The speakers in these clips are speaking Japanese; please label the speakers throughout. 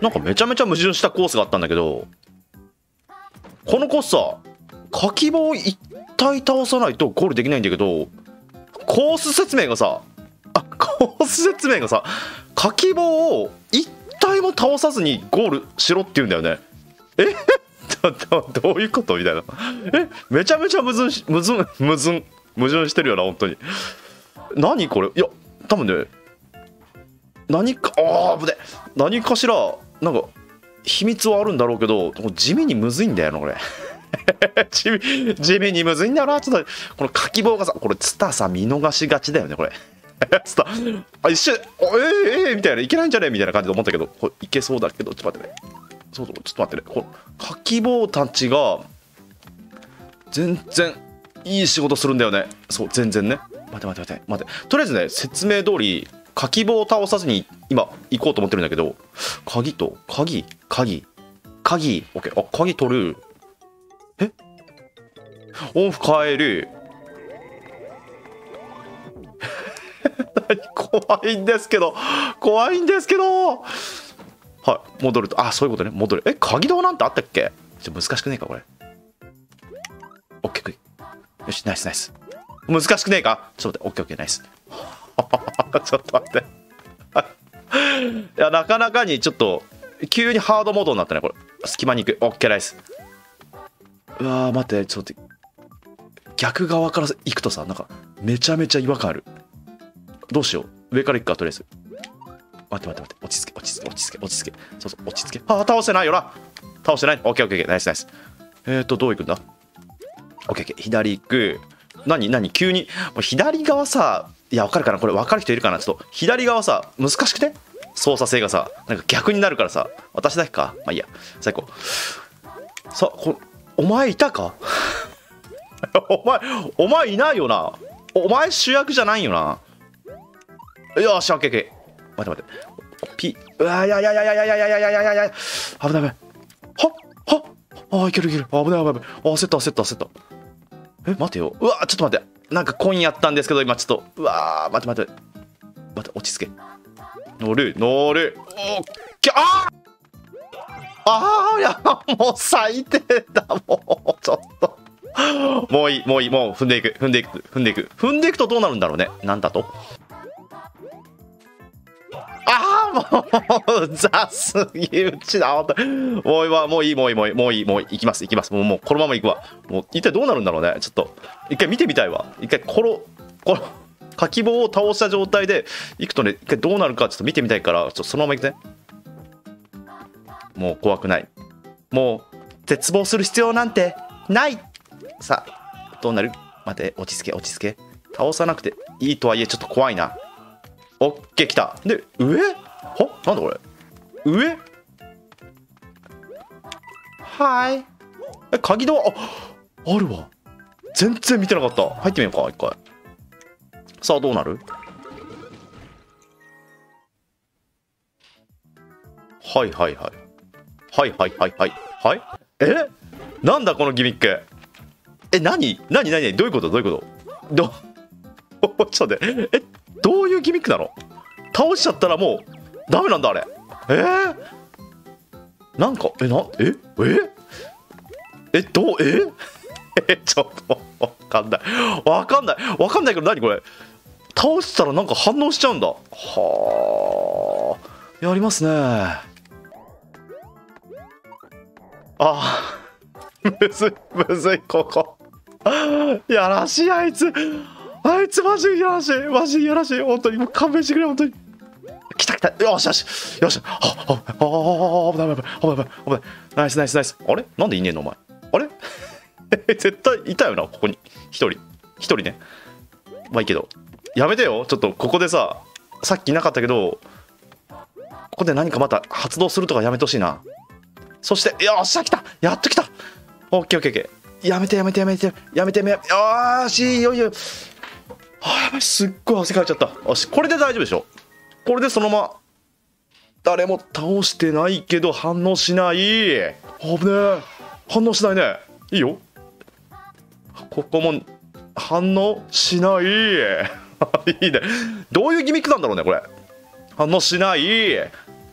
Speaker 1: なんかめちゃめちゃ矛盾したコースがあったんだけど、このコースさ、かき棒一体倒さないとゴールできないんだけど、コース説明がさ、かき棒を一体も倒さずにゴールしろって言うんだよね。どういうことみたいな。めちゃめちゃ矛盾してるよな本当に。何これ。いや多分ね、何か何かしらなんか秘密はあるんだろうけど、地味にむずいんだよなこれ。地味にむずいんだよな。ちょっとこのかき棒がさ、これツタさ見逃しがちだよねこれ。ツタ一瞬みたいな、いけないんじゃねみたいな感じで思ったけど、これいけそうだけど、ちょっと待ってね。ちょっと待ってね。このかき棒たちが全然いい仕事するんだよね。そう全然ね。待って。とりあえずね、説明通りかき棒を倒さずに今行こうと思ってるんだけど、鍵と鍵オッケー。鍵取る。オフ変える。怖いんですけど。はい、戻ると。そういうことね。戻る。鍵道なんてあったっけ。難しくねえかこれ。オッケー。よし、ナイス。難しくねえか。ちょっと待って。オッケーナイス。ちょっと待って。いやなかなかにちょっと急にハードモードになったねこれ。隙間に行く。オッケーナイス。うわー待って、ちょっと逆側から行くとさ、なんかめちゃめちゃ違和感ある。どうしよう。上から行くか。とりあえず待って。落ち着け。そう、落ち着け。倒してないよな。倒してない。オッケーナイス。どう行くんだ。オッケー左行く。何急に左側さ、いや分かるかなこれ。分かる人いるかな。ちょっと左側さ難しくて、操作性がさなんか逆になるからさ。私だけか。まあいいや、最高。さお前いたか。お前いないよな。お前主役じゃないよな。よし、オッケー。待って。うわ、いや。危ない。いける。危ない。焦った。待てよ。うわ、ちょっと待って。なんかコインやったんですけど、今ちょっと。うわ、待って。落ち着け。乗る。オッケー。いや、もう最低だ。もうちょっと。もういい。もう踏んでいく。踏んでいくとどうなるんだろうね。なんだと。もうザすぎうちだ。もういい。行きます。もうこのまま行くわ。もう一体どうなるんだろうね。ちょっと一回見てみたいわ。一回このかき棒を倒した状態で行くとね、一回どうなるかちょっと見てみたいから、ちょっとそのまま行くね。もう怖くない。もう絶望する必要なんてない。さあどうなる。待って、落ち着け。倒さなくていいとはいえちょっと怖いな。オッケー来た。で上なんだこれ。上鍵ドアあるわ。全然見てなかった。入ってみようか一回。さあどうなる。はいなんだこのギミック。何どういうことちょっと待って。どういうギミックなの。倒しちゃったらもうダメなんだあれ。なんかちょっとわかんないけど、何これ。倒したらなんか反応しちゃうんだ。はあ、やりますね。むずいここ。やらしい。あいつマジやらしい。本当にもう勘弁してくれ。本当に来た。よし。危ない。ナイス。あれなんでいねえのお前。あれ絶対いたよなここに一人ね。まあいいけど、やめてよ。ちょっとここでさっきいなかったけど、ここで何かまた発動するとかやめてほしいな。そしてよっしゃ来た。やっと来た。オッケー。やめて。よし、いよいよ。やばい、すっごい汗かいちゃった。よし、これで大丈夫でしょ。これでそのまま誰も倒してないけど反応しない。危ねえ。反応しないね。いいよ。ここも反応しない。いいね。どういうギミックなんだろうねこれ。反応しない。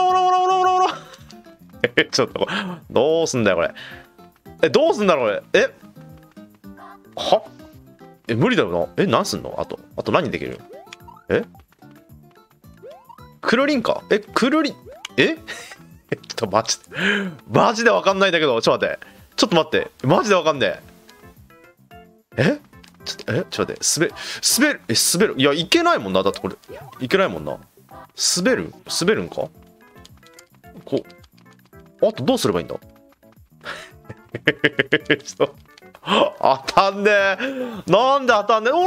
Speaker 1: ちょっとどうすんだよこれ。どうすんだろうこれ。は無理だよな。何すんの。あと何できる。クルリンか。クルリン。ちょっとマジでわかんないんだけど。ちょっと待ってマジでわかんねえ。ちょっと待って。滑る。いやいけないもんな。だってこれいけないもんな。滑るんか。あとどうすればいいんだ。ちょっと当たんねえ。なんで当たんねえ。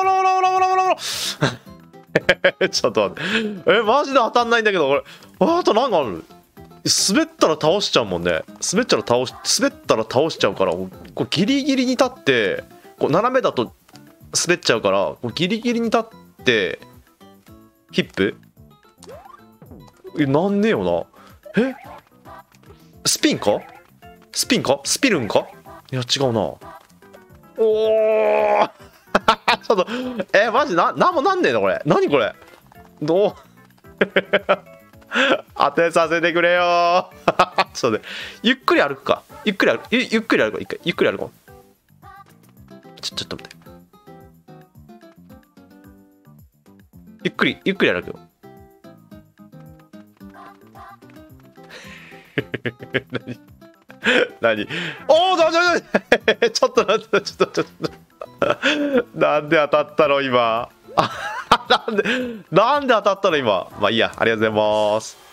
Speaker 1: ちょっと待って。マジで当たんないんだけどこれ。あと何がある。滑ったら倒しちゃうもんね。滑ったら倒しちゃうから、こうギリギリに立ってこう斜めだと滑っちゃうから、こうギリギリに立ってヒップなんねえよな。スピンかスピルンか。いや違うな。おおちょっとマジなんもなんねえのこれ。何これ。どう当てさせてくれよちょっとね、ゆっくり歩くか。ゆっくり歩く一回。ゆっくり歩こう。ちょっと待って。ゆっくり歩くよ。何おおちょっと待ってなんで当たったの今。なんで当たったの今。まあいいや。ありがとうございます。